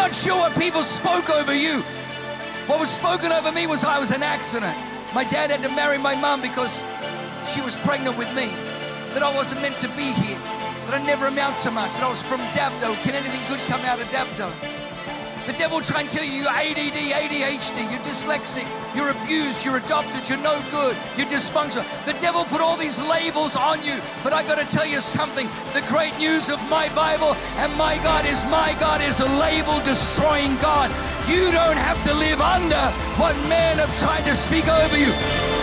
not sure what people spoke over you. What was spoken over me was I was an accident. My dad had to marry my mom because she was pregnant with me. That I wasn't meant to be here. That I never amount to much. That I was from Dapto. Can anything good come out of Dapto? The devil will try and tell you you're ADD, ADHD, you're dyslexic, you're abused, you're adopted, you're no good, you're dysfunctional. The devil put all these labels on you, but I got to tell you something. The great news of my Bible and my God is a label-destroying God. You don't have to live under what men have tried to speak over you.